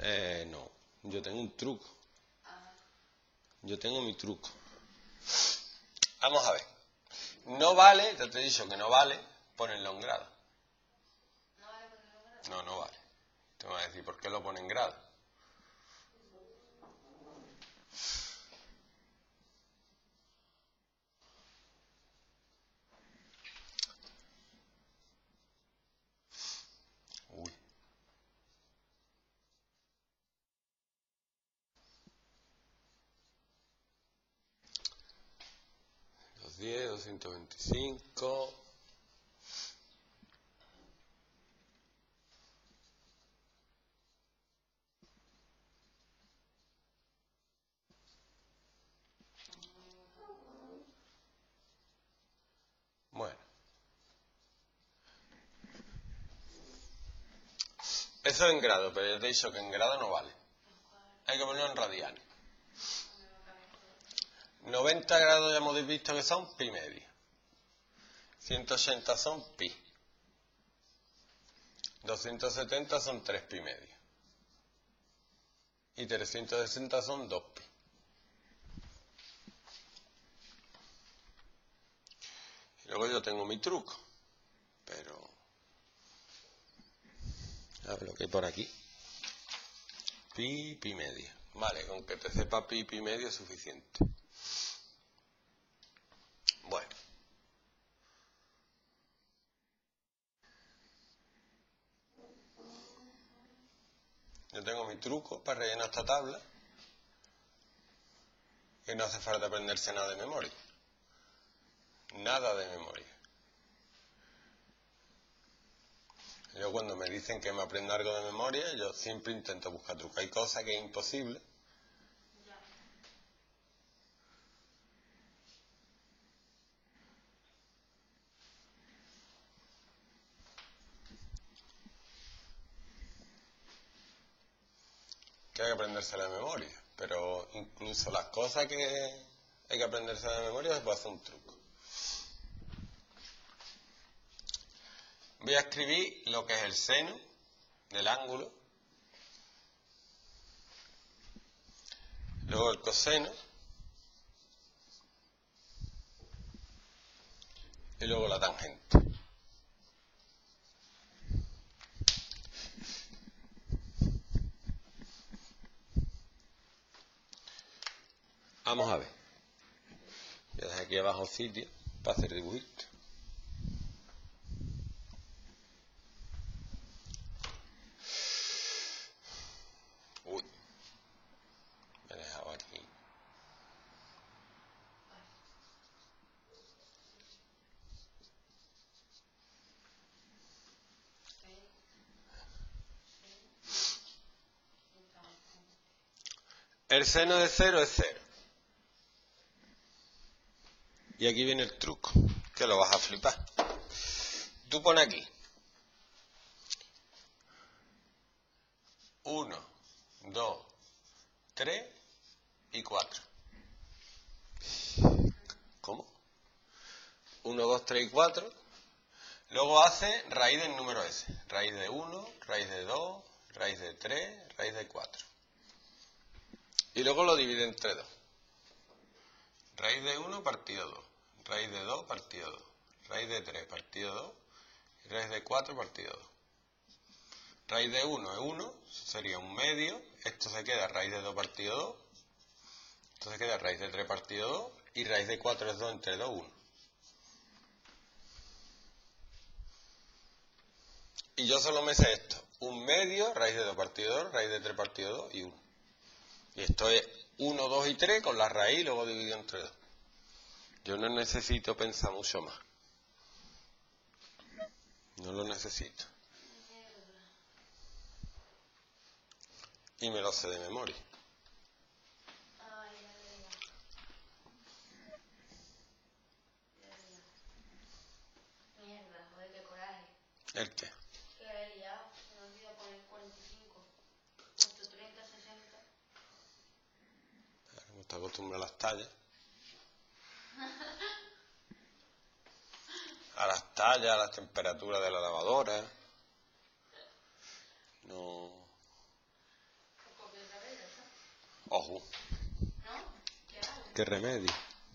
No, yo tengo un truco. Yo tengo mi truco. Vamos a ver. No vale, ya te he dicho que no vale ponerlo en grado. ¿No vale ponerlo en grado? No, no vale. Te voy a decir, ¿por qué lo pone en grado? Uy. 210, 225... Bueno. Eso es en grado, pero ya te he dicho que en grado no vale. Hay que ponerlo en radianes. 90 grados ya hemos visto que son pi medio. 180 son pi. 270 son 3 pi medio. Y 360 son 2 pi. Y luego yo tengo mi truco. Pero... a ver lo que hay por aquí. Pi, pi medio. Vale, con que te sepa pi, pi medio es suficiente. Bueno. Yo tengo mi truco para rellenar esta tabla. Que no hace falta aprenderse nada de memoria. Nada de memoria. Yo cuando me dicen que me aprenda algo de memoria, yo siempre intento buscar trucos. Hay cosas que es imposible. Ya. Que hay que aprenderse de memoria. Pero incluso las cosas que hay que aprenderse de memoria se puede hacer un truco. Voy a escribir lo que es el seno del ángulo. Luego el coseno. Y luego la tangente. Vamos a ver. Voy a dejar aquí abajo sitio para hacer dibujitos. Uy. Me he dejado aquí. El seno de 0 es 0. Y aquí viene el truco, que lo vas a flipar. Tú pones aquí 1, 2, 3 y 4. ¿Cómo? 1, 2, 3 y 4. Luego hace raíz del número ese. Raíz de 1, raíz de 2, raíz de 3, raíz de 4. Y luego lo divide entre 2. Raíz de 1 partido 2. Raíz de 2 partido 2. Raíz de 3 partido 2. Y raíz de 4 partido 2. Raíz de 1 es 1. Sería un medio. Esto se queda raíz de 2 partido 2. Esto se queda raíz de 3 partido 2. Y raíz de 4 es 2 entre 2, 1. Y yo solo me sé esto. Un medio, raíz de 2 partido 2, raíz de 3 partido 2 y 1. Y esto es 1, 2 y 3 con la raíz luego dividido entre 2. Yo no necesito pensar mucho más. No lo necesito. Y me lo sé de memoria. Mierda, joder, qué coraje. ¿El qué? Que he liado, se me olvidó poner 45. Puesto 30, 60. Como está acostumbrado a las tallas. A las tallas, a las temperaturas de la lavadora. No. Ojo, ¿No? ¿Qué hago? qué remedio.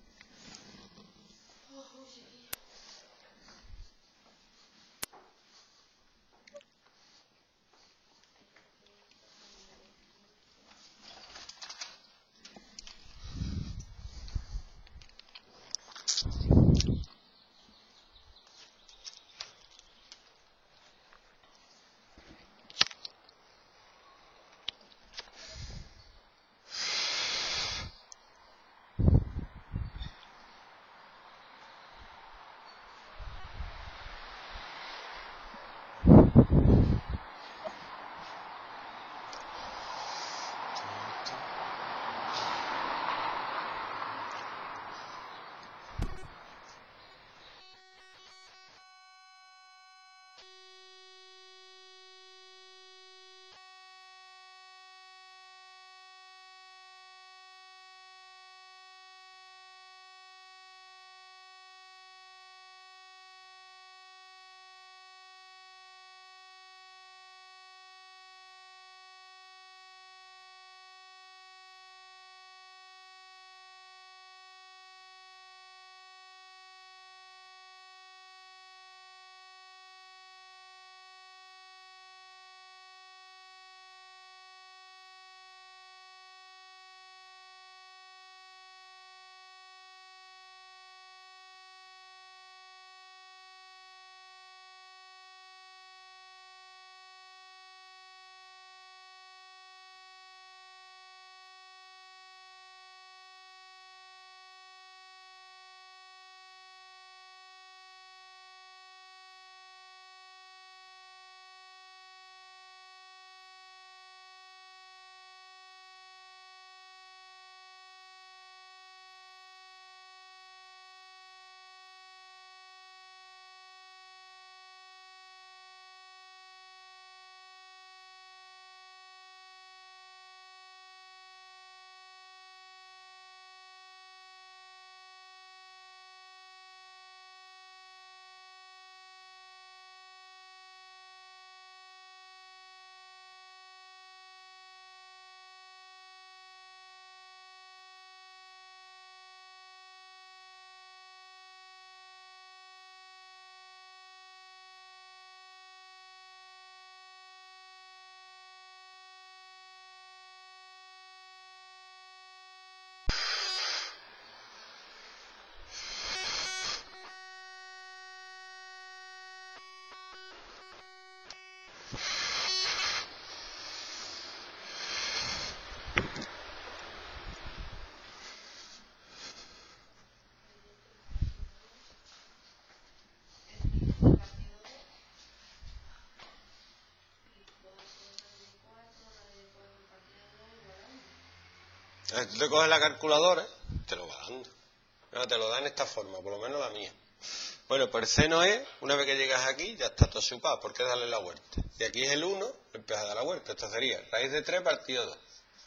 Tú te coges la calculadora, te lo va dando. No, te lo da en esta forma, por lo menos la mía. Bueno, pues el seno es, una vez que llegas aquí, ya está todo chupado, ¿por qué darle la vuelta? Y aquí es el 1, le empiezas a dar la vuelta. Esto sería raíz de 3 partido 2.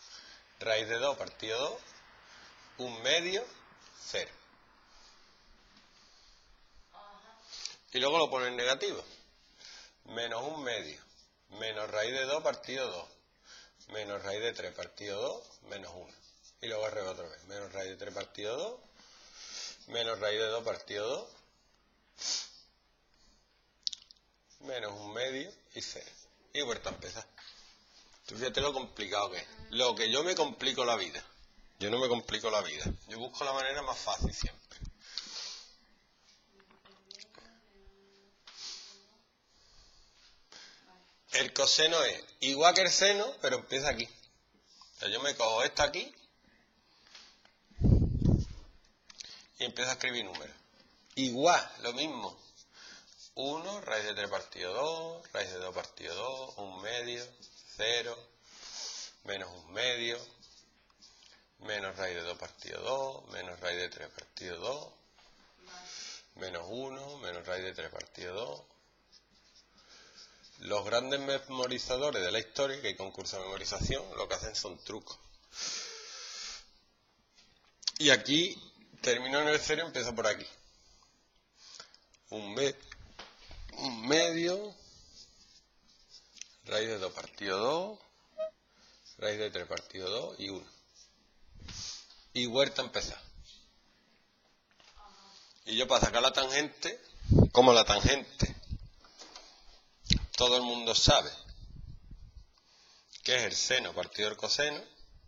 Raíz de 2 partido 2, 1/2, 0. Y luego lo pones en negativo. Menos 1/2, menos raíz de 2 partido 2, menos raíz de 3 partido 2, menos 1. Y luego al revés otra vez. Menos raíz de 3 partido 2, menos raíz de 2 partido 2, menos 1/2 y 0. Y vuelta a empezar. Tú fíjate lo complicado que es. Lo que yo me complico la vida. Yo no me complico la vida. Yo busco la manera más fácil siempre. El coseno es igual que el seno, pero empieza aquí. O sea, yo me cojo esta aquí y empiezo a escribir números. Igual, lo mismo. 1, raíz de 3 partido 2, raíz de 2 partido 2, 1/2, 0, menos 1/2, menos raíz de 2 partido 2, menos raíz de 3 partido 2, menos 1, menos raíz de 3 partido 2. Los grandes memorizadores de la historia, que hay concursos de memorización, lo que hacen son trucos. Y aquí termino en el 0 y empiezo por aquí. 1/2, raíz de 2 partido 2, raíz de 3 partido 2 y 1. y vuelta a empezar. Y yo para sacar la tangente, como la tangente, todo el mundo sabe que es el seno partido el coseno,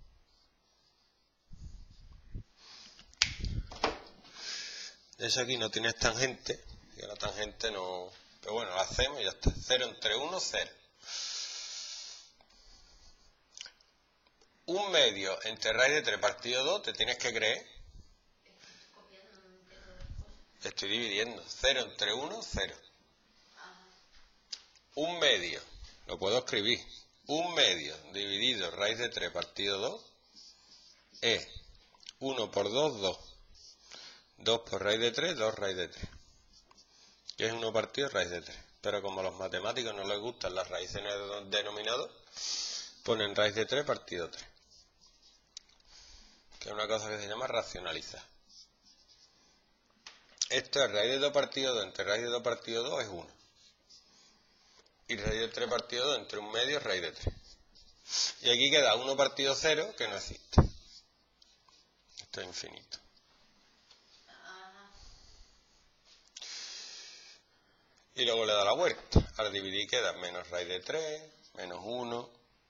eso aquí no tiene tangente, y la tangente no, pero bueno, la hacemos y ya está. 0 entre 1, 0. 1 medio entre raíz de 3 partido 2, te tienes que creer. Estoy dividiendo. 0 entre 1, 0. 1 medio, lo puedo escribir. 1 medio dividido raíz de 3 partido 2 es 1 por 2, 2. 2 por raíz de 3, 2 raíz de 3. Que es 1 partido raíz de 3. Pero como a los matemáticos no les gustan las raíces en el denominador, ponen raíz de 3 partido 3. Que es una cosa que se llama racionalizar. Esto es raíz de 2 partido 2 entre raíz de 2 partido 2 es 1. Y raíz de 3 partido 2 entre 1 medio es raíz de 3. Y aquí queda 1 partido 0 que no existe. Esto es infinito. Y luego le da la vuelta. Al dividir queda menos raíz de 3, menos 1,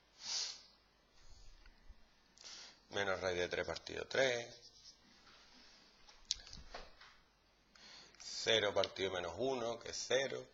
menos raíz de 3 partido 3, 0 partido menos 1, que es 0.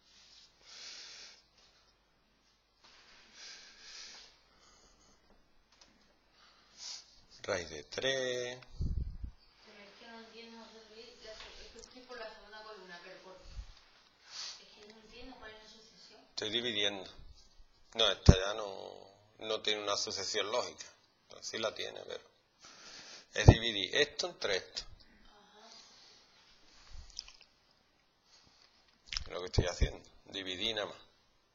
Raíz de 3. Pero es que no entiendo, José Luis, es que estoy por la segunda columna, pero es que no entiendo cuál es la sucesión. Estoy dividiendo. No, esta ya no tiene una sucesión lógica. Sí la tiene, pero es dividir esto entre esto. Es lo que estoy haciendo. Dividir nada más.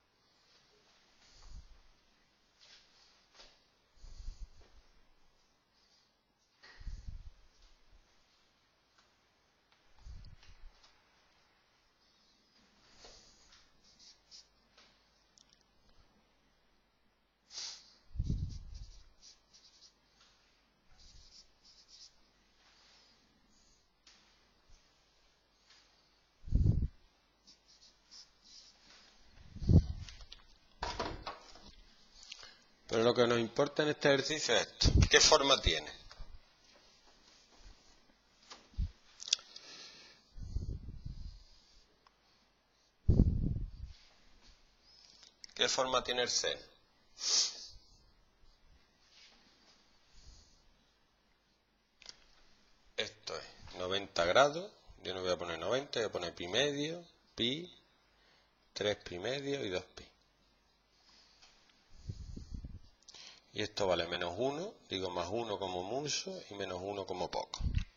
Pero lo que nos importa en este ejercicio es esto. ¿Qué forma tiene? ¿Qué forma tiene el seno? Esto es 90 grados. Yo no voy a poner 90, voy a poner pi medio, pi, 3 pi medio y 2 pi. Y esto vale menos 1, digo más 1 como mucho y menos 1 como poco.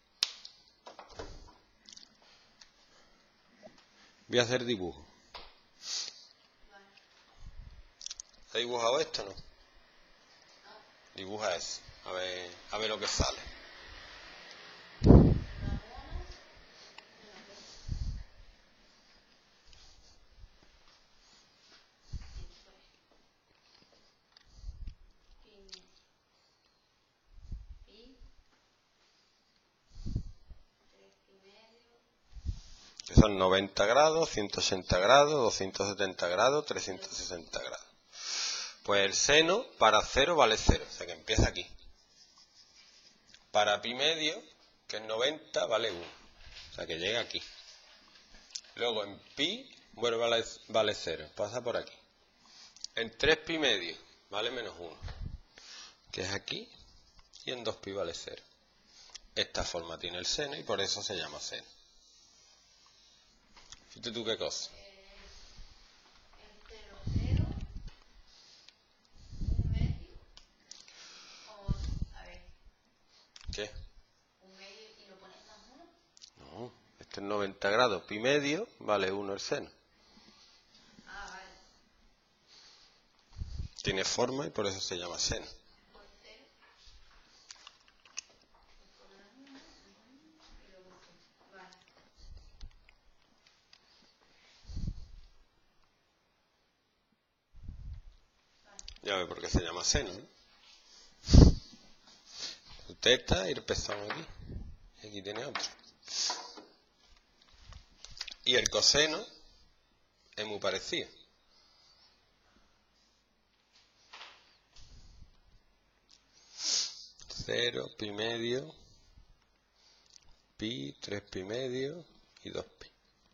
Voy a hacer dibujo. ¿Ha dibujado esto o no? Dibuja eso, a ver lo que sale. Que son 90 grados, 180 grados, 270 grados, 360 grados. Pues el seno para 0 vale 0, o sea que empieza aquí. Para pi medio, que es 90, vale 1, o sea que llega aquí. Luego en pi, bueno, vale 0, pasa por aquí. En 3 pi medio, vale menos 1, que es aquí, y en 2 pi vale 0. Esta forma tiene el seno y por eso se llama seno. Fíjate tú qué cosa. ¿Qué? ¿Un medio y lo pones más 1? No, este es 90 grados. Pi medio vale 1 el seno. Ah, vale. Tiene forma y por eso se llama seno. Por 0. Y luego 0. Vale. Ya ve por qué se llama seno, ¿no? teta y el pezón aquí. Y aquí tiene otro. Y el coseno es muy parecido. Cero, pi medio, pi, 3 pi medio y 2 pi.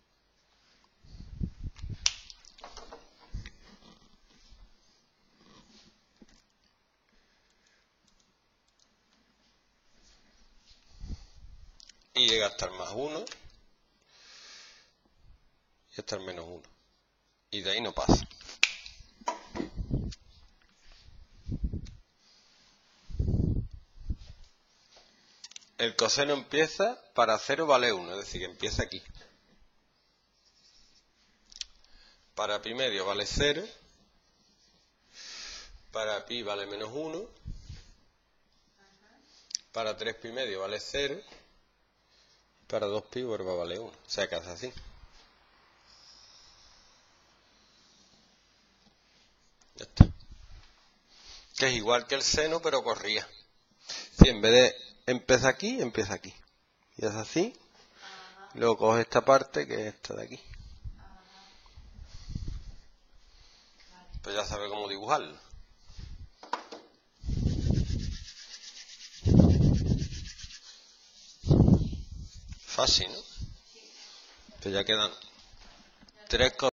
Y llega hasta el más 1 y hasta el menos 1. Y de ahí no pasa. El coseno empieza para 0 vale 1, es decir, que empieza aquí. Para pi medio vale 0. Para pi vale menos 1. Para 3 pi medio vale 0. Para 2 pi vuelve a valer 1. O sea que hace así. Ya está. Que es igual que el seno, pero corría. Si en vez de empezar aquí, empieza aquí. Y es así. Luego coge esta parte, que es esta de aquí. Pues ya sabe cómo dibujarlo. Fácil, ¿no? Pues ya quedan 3 cosas.